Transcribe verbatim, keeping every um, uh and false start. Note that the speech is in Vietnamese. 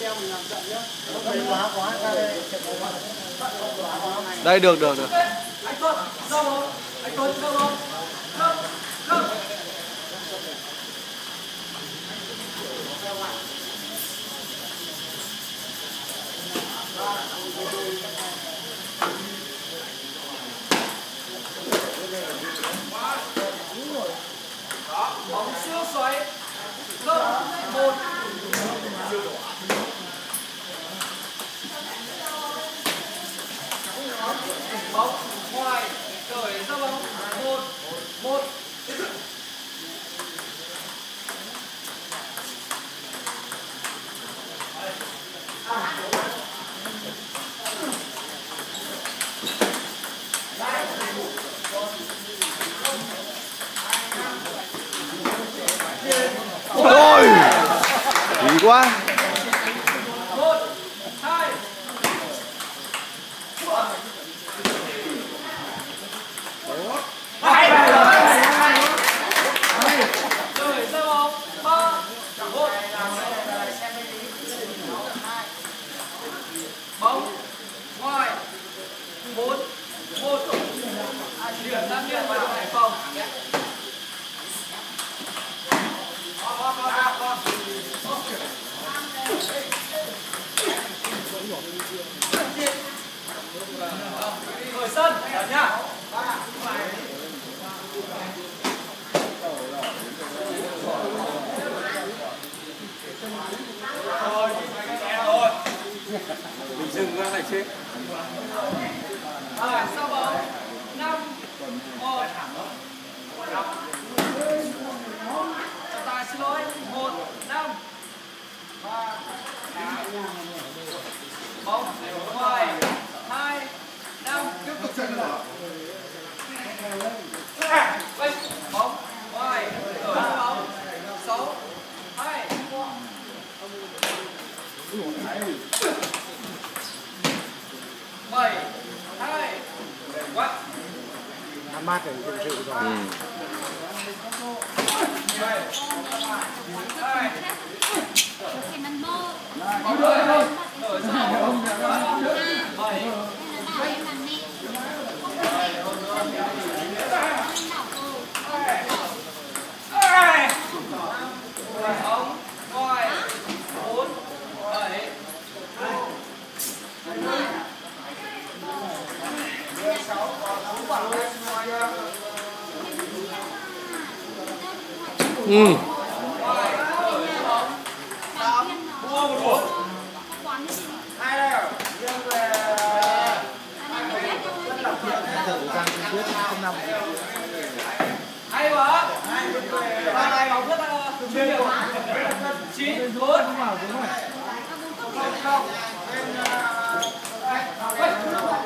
Đây được được được. Bóng siêu xoáy gấp một. Bóng ngoài cởi ra bóng một một. Ôi, ý quá. Một, hai. Cởi ra bóng ba một. Bóng ngoài bốn một. Điểm Nam Liên và Hải Phòng. Khởi sân nhá. Mình dừng ra này chết. Rồi, sau bóng năm một. Tài xin lỗi một năm. Bóng ngoài hai năm. Tiếp tục chân rồi. Bóng ngoài ở bóng sáu hai. Bảy hai. Quá. Nó mát rồi, thực sự rồi. Ừ. Bóng ngoài bốn bảy. Ừ. Hay quá. Ba này bóng rất là chuyên nghiệp. Chín bốn. Không không.